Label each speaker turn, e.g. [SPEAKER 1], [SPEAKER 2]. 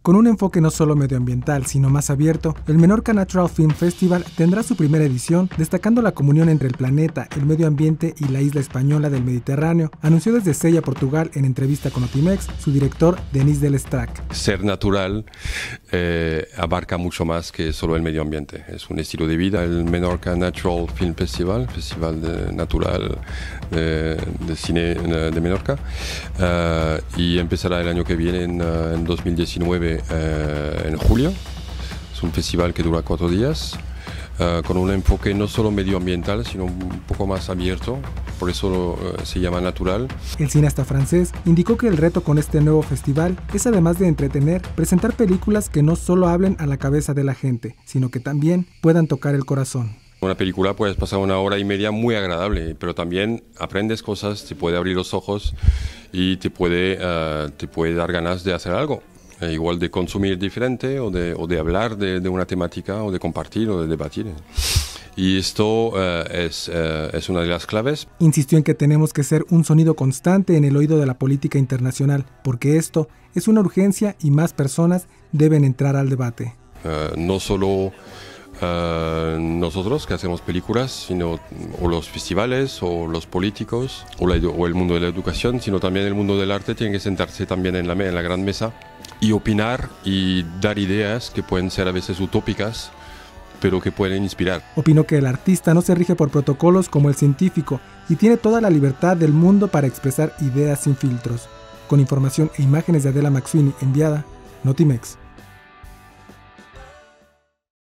[SPEAKER 1] Con un enfoque no solo medioambiental, sino más abierto, el Menorca Natural Film Festival tendrá su primera edición, destacando la comunión entre el planeta, el medio ambiente y la isla española del Mediterráneo, anunció desde Sella, Portugal, en entrevista con Otimex, su director, Denis del Estrac.
[SPEAKER 2] Ser natural abarca mucho más que solo el medio ambiente. Es un estilo de vida. El Menorca Natural Film Festival, natural de cine de Menorca, y empezará el año que viene, en 2019, en julio. Es un festival que dura 4 días, con un enfoque no solo medioambiental, sino un poco más abierto, por eso se llama natural.
[SPEAKER 1] El cineasta francés indicó que el reto con este nuevo festival es, además de entretener, presentar películas que no solo hablen a la cabeza de la gente, sino que también puedan tocar el corazón.
[SPEAKER 2] Una película puedes pasar 1 hora y media muy agradable, pero también aprendes cosas, te puede abrir los ojos y te puede dar ganas de hacer algo. Igual de consumir diferente o de hablar de una temática o de compartir o de debatir. Y esto es una de las claves.
[SPEAKER 1] Insistió en que tenemos que ser un sonido constante en el oído de la política internacional, porque esto es una urgencia y más personas deben entrar al debate.
[SPEAKER 2] No solo nosotros que hacemos películas, sino o los festivales o los políticos o el mundo de la educación, sino también el mundo del arte tiene que sentarse también en la gran mesa y opinar y dar ideas que pueden ser a veces utópicas, pero que pueden inspirar.
[SPEAKER 1] Opinó que el artista no se rige por protocolos como el científico y tiene toda la libertad del mundo para expresar ideas sin filtros. Con información e imágenes de Adela McSweeney enviada, Notimex.